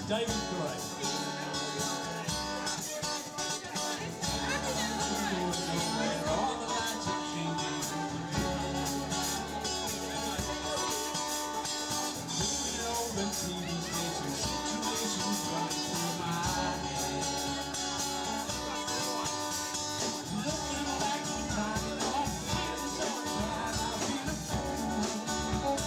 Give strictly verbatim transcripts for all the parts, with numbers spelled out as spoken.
David Gray. All the lights are changing. Moving over T V stations, situations running through my head. Looking back to time, I'm feeling so bad, I feel a fool.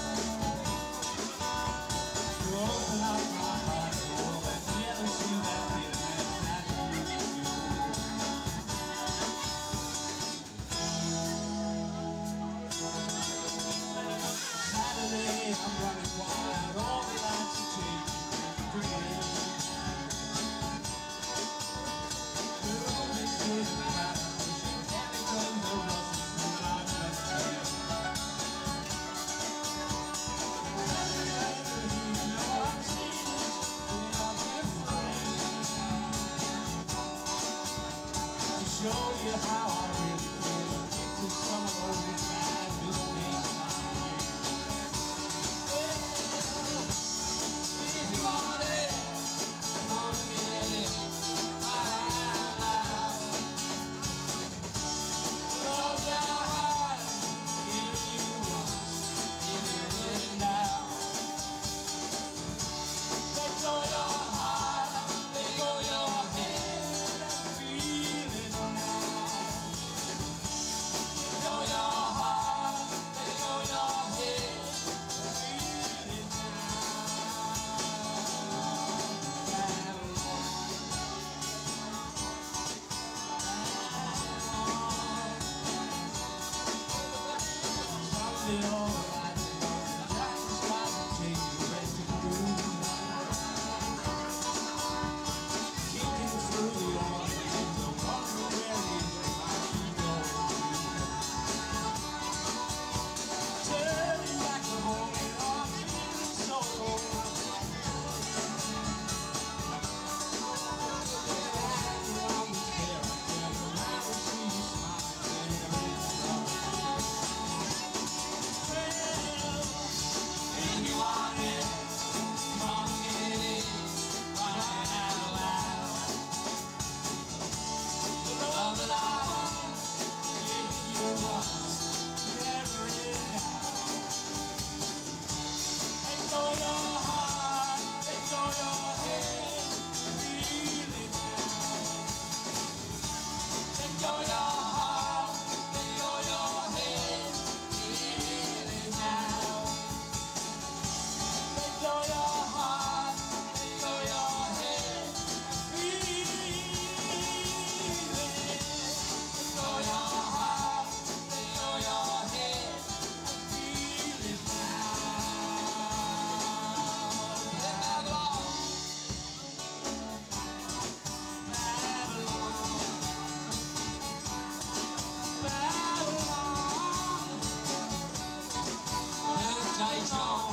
You open up my heart, oh, that yellow shoe, that feeling that you do. Saturday, I'm running wild, all the lights are changing, green. Girl, it doesn't matter, can't become the rust through my bloodstream. You know I've seen it, and I'm afraid to show you how I really feel. Into some of those bad mistakes I made. If you want it, come on and get it. Close your heart, give you once, give it now. Let go your heart, let go your head, feel it now. Let go your heart, let go your head, feel it Someday all the lights are gone, the giant skies will change, the rest of the moonlight. Kicking through the autumn window, wondering where it is I might be going. Turning back the morning, I'm feeling so old. Hanging on the stair, I turn around and see you smiling, there is love. If you want it, come on and get it, crying out loud. The love that I want, give you once, never enough. Let go your heart, let go your head, feel it now. Let go your heart, let go your head, feel it now. Let go your heart, let go your head, feel it. Let go your heart, let go your head, feel it now. Babylon, Babylon, Babylon, birthday John.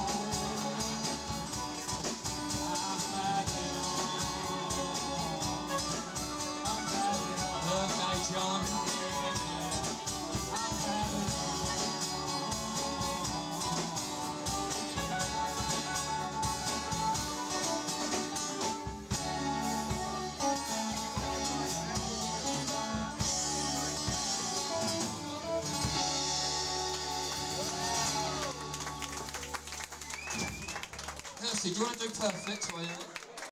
Birthday John. Nancy, do you want to do Perfect?